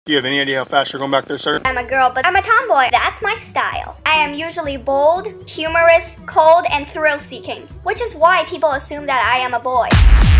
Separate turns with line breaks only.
Do you have any idea how fast you're going back there, sir?
I'm a girl, but I'm a tomboy. That's my style. I am usually bold, humorous, cold, and thrill-seeking, which is why people assume that I am a boy.